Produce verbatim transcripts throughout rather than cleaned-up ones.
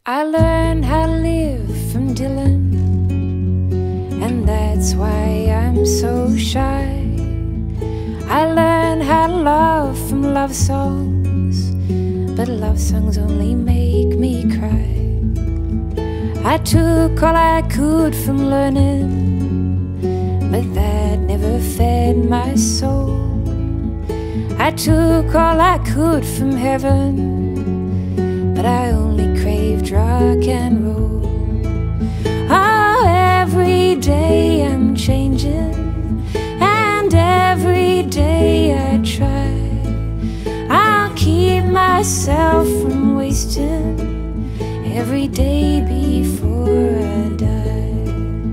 I learned how to live from Dylan, and that's why I'm so shy. I learned how to love from love songs, but love songs only make me cry. I took all I could from learning, but that never fed my soul. I took all I could from heaven, but I only craved rock and roll. Oh, every day I'm changing, and every day I try. I'll keep myself from wasting every day before I die.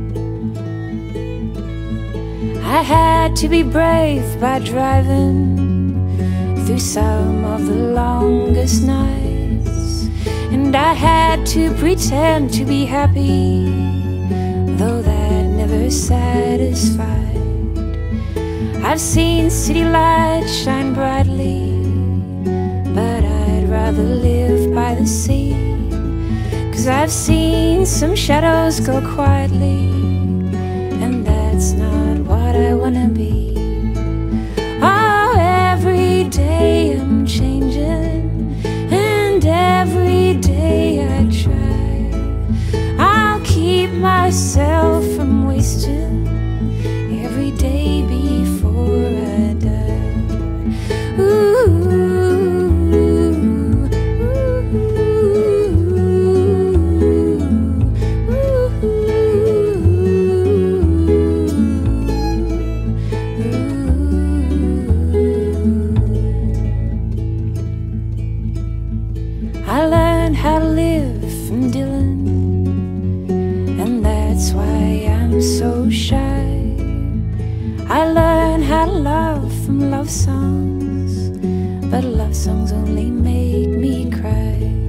I had to be brave by driving through some of the longest nights, and I had to pretend to be happy, though that never satisfied. I've seen city lights shine brightly, but I'd rather live by the sea, 'cause I've seen some shadows go quietly, and that's not what I wanna be. Oh, every day I'm changing, and every day I try. I'll keep myself from wasting every day before I die. Ooh, I learned how to live from Dylan, and that's why I'm so shy. I learned how to love from love songs, but love songs only make me cry.